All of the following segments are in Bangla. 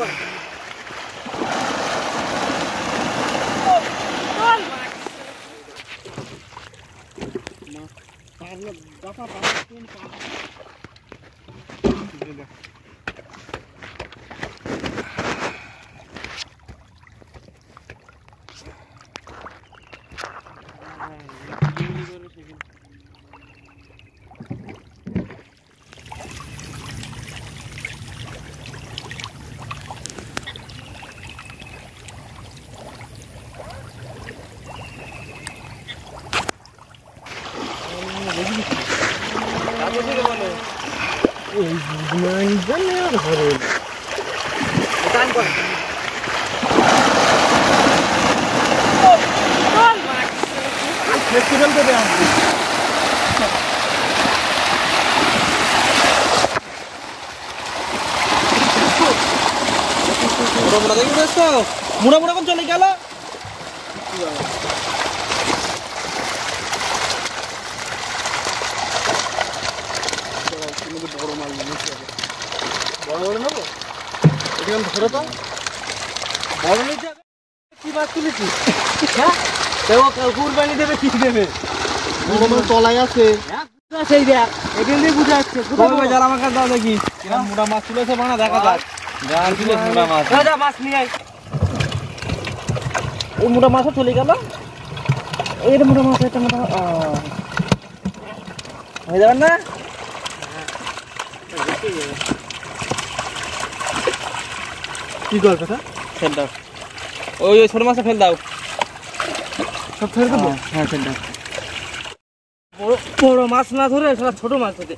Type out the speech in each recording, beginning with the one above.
মুড়া মুড়া কোন চলে গেল বড় মাছ বড় বড় নেবো এখানে ধরো তো বড় নিতে কি মাছ তুলেছি হ্যাঁ কুরবানি দেবে কি দেবে বড় মাছ তলায় আছে সেই দেখ এখান দিয়ে বুঝা যাচ্ছে কোথায় জাল আমার কাছে দাও দেখি মোটা মাছ তুলেছে বানা দেখা যাক জাল তুলে মোটা মাছ যা মাছ নিয়ে আয় এই মোটা মাছও চলে গেল এইটা মোটা মাছ এটা মোটা হয়ে যাবেন না কি কর কথা ফেল দাও ওই ছোট মাছটা ফেল দাও সব ফেল দেবো হ্যাঁ ফেল দাও বড় বড় মাছ না ধরে সেটা ছোট মাছ ধরে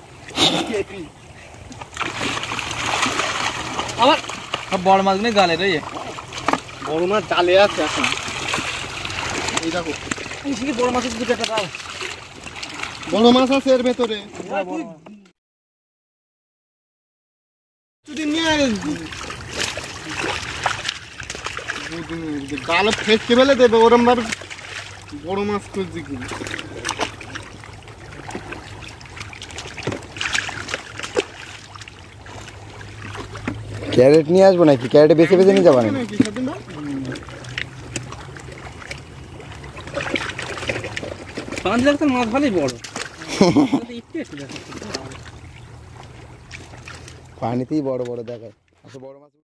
আবার সব বড় মাছ নেই জালে রে বড় মাছ জালে আছে এখন এই দেখো বড় মাছের দুটো একটা দাও বড় মাছ আছে এর ভেতরে যদি নিয়ে গালে ফেসকে ফেলে দেবে ওরম ভাবে বড় মাছ খুঁজছি কি ক্যারেট নিয়ে আসবো নাকি ক্যারেটে বেছে বেছে নিয়ে যাবো নাকি মাছ ভালোই বড় পানিতেই বড় বড় দেখায় বড় মাছ